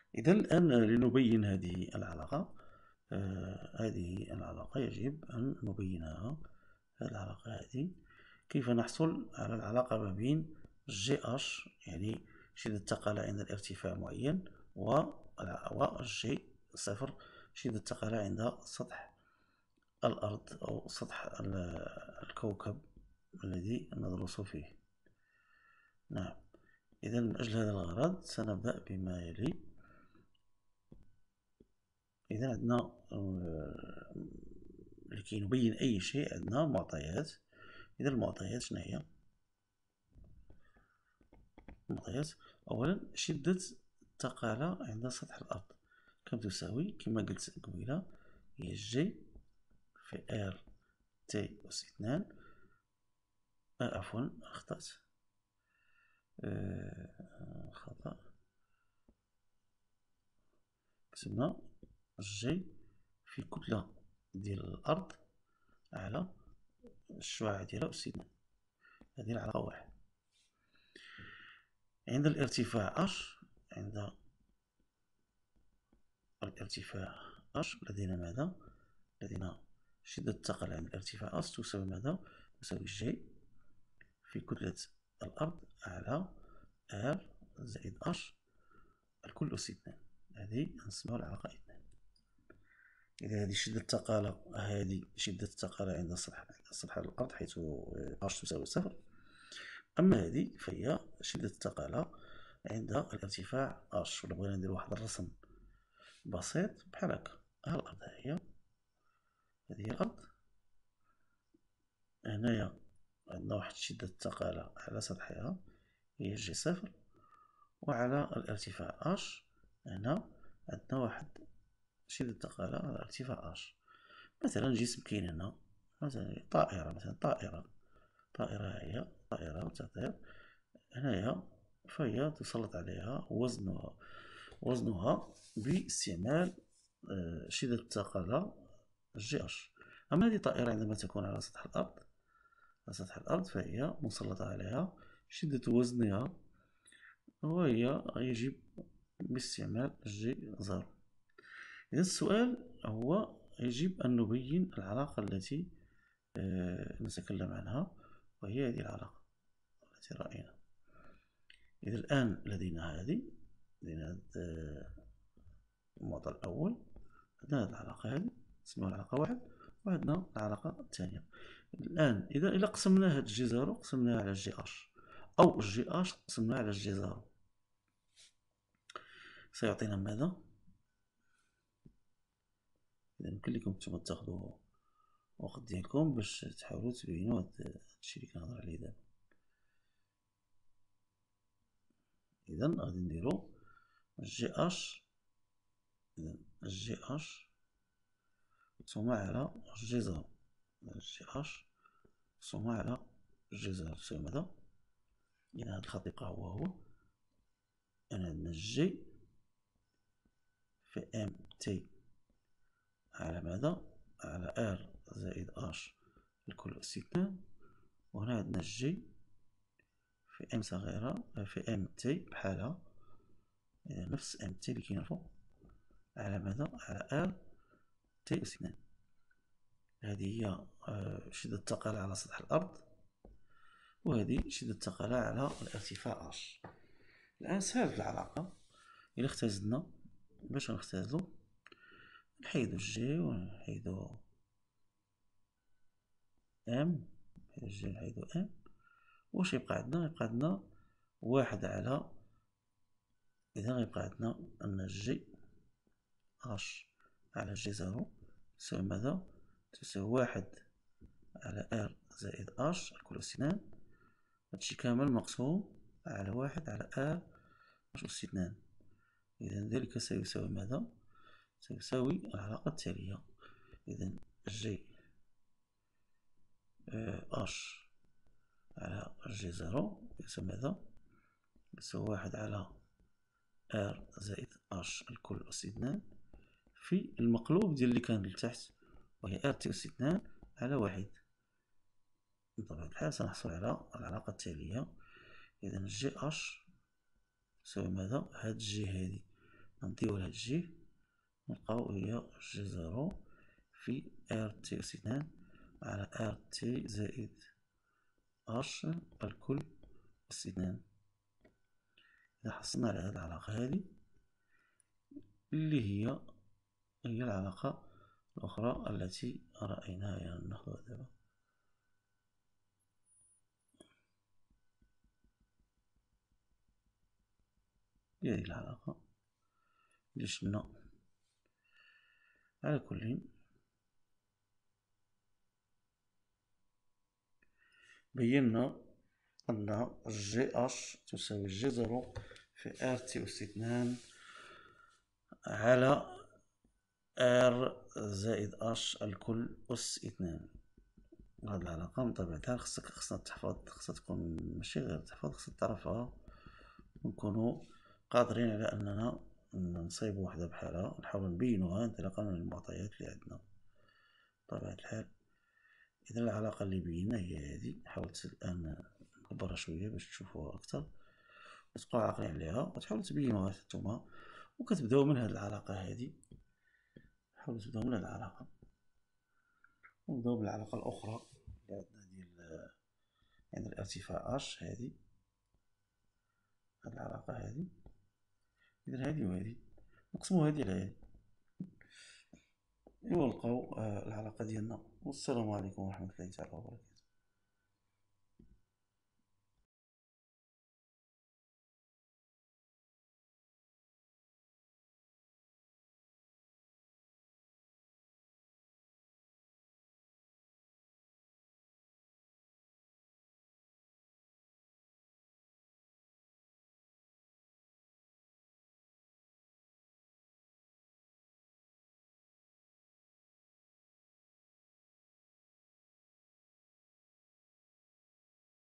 إذا الآن لنبين هذه العلاقة. هذه العلاقة يجب أن نبينها. هذه العلاقة هذه كيف نحصل على العلاقة ما بين جي اش، يعني شدة الثقل عند الارتفاع معين، و جي صفر شدة الثقل عند سطح الأرض أو سطح الكوكب الذي ندرس فيه. نعم. إذا من أجل هذا الغرض سنبدأ بما يلي. إذا عندنا لكي نبين أي شيء عندنا معطيات. إذا المعطيات شنو هي؟ المعطيات أولا شدة الثقالة عند سطح الأرض كم تساوي؟ كما قلت قبيلة هي جي في ار تي أس 2. عفوا أخطأت، خطأ. كتبنا جي في كتلة ديال الأرض على الشعاع ديالها أس 2. هذه العلاقة واحد. عند الارتفاع عند الارتفاع لدينا ماذا؟ لدينا شدة الثقل عند الارتفاع تساوي ماذا؟ تساوي جي في كتلة الأرض على ار زائد الكل أس 2. هذه نسميها العلاقة 2. إذا هذه شدة الثقالة، هذه شدة الثقالة عند سطح الأرض حيث تساوي 0. أما هذه فهي شدة الثقالة عند الارتفاع ولا بغينا ندير واحد الرسم بسيط بحال هكا. ها الأرض هي، هذه هي الأرض. هنايا عندنا واحد شدة الثقالة على سطحها هي جي 0، وعلى الارتفاع هنا عندنا واحد شدة الثقالة على ارتفاع مثلا جسم كاين هنا، مثلا طائرة، طائرة هي طائرة تطير هنايا، فهي تسلط عليها وزنها باستعمال شدة الثقالة جي أما هذه الطائرة عندما تكون على سطح الأرض فهي مسلطة عليها شدة وزنها، وهي يجب باستعمال جي 0. إذا السؤال هو يجب أن نبين العلاقة التي نتكلم عنها، وهي هذه العلاقة التي رأينا. إذا الآن لدينا لدينا المعطى الأول، عندنا هذه العلاقة هذه اسمها العلاقة 1، وعندنا العلاقة الثانية. الآن إذا قسمنا هاد جي 0 قسمناها على جي أو جي قسمناها على جي 0 سيعطينا ماذا؟ إذا يمكن لكم نتوما تاخدو وقت ديالكم باش تحاولوا تبينوا هادشي اللي كنهضر عليه دابا. إذا غادي نديرو جي إذا جي مقسومة على جي 0. جي مقسومة على جي 0 تساوي ماذا؟ إذا هاد الخط يبقى هو أنا عندنا جي في ام تي على ماذا؟ على ار زائد الكل أس 2، وهنا عندنا جي في ام صغيرة في ام تي بحالها، إذا نفس ام تي اللي كاينة فوق على ماذا؟ على ار تي أس 2. هذه هي شدة الثقالة على سطح الأرض، وهذه شدة الثقالة على الارتفاع الآن سهل العلاقة. إلا اختزلنا باش نختزلو نحيدو جي ونحيدو ام، نحيدو ام، واش يبقى عندنا؟ يبقى عندنا واحد على، إذا غيبقى عندنا أن جي على جي 0 تساوي ماذا؟ تساوي واحد على ار زائد الكل أس 2، هادشي كامل مقسوم على واحد على ار أس 2. إذا ذلك سيساوي ماذا؟ سيساوي العلاقة التالية. إذا جي على جي 0 يساوي ماذا؟ يساوي واحد على ار زائد الكل أس 2 في المقلوب ديال اللي كان لتحت، وهي ار تي أس 2 على واحد. بطبيعة الحال سنحصل على العلاقة التالية. إذا جي تساوي ماذا؟ هاد جي هادي نضيو لهاد الجي نلقاو هي جي زيرو في ار تي أس 2 على ار تي زائد اش الكل أس 2. إذا حصلنا على هاد العلاقة هادي اللي هي العلاقة الأخرى التي رأيناها، يعني ناخدوها دابا. هي هادي العلاقة اللي شفنا. على كل بينا أن جي اش تساوي جي زيرو في ار تي أس 2 على ار زائد اش الكل أس 2. هاد العلاقة من طبيعة الحال خصنا تحفظ، خصها تكون ماشي غير تحفظ، خصنا تعرفها ونكونو قادرين على أننا نصايبو وحدة بحالها ونحاولو نبينوها انطلاقا من المعطيات اللي عندنا بطبيعة الحال. إذا العلاقة اللي بينا هي هادي، حاولت الآن نكبرها شوية باش تشوفوها أكثر وتبقاو عاقلين عليها وتحاولو تبينوها نتوما، وكتبداو من هاد العلاقة هادي. حاولو تبداو من هاد العلاقة ونبداو بالعلاقة الأخرى اللي عندنا ديال يعني الارتفاع اش. هادي هاد العلاقة هادي، إذا هادي وهادي نقسمو هادي على هادي ونلقاو العلاقة ديالنا. والسلام عليكم ورحمة الله تعالى وبركاته.